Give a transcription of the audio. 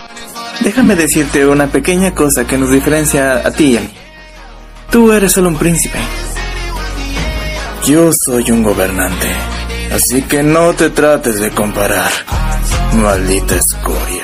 Déjame decirte una pequeña cosa que nos diferencia a ti y a mí. Tú eres solo un príncipe. Yo soy un gobernante. Así que no te trates de comparar, maldita escoria.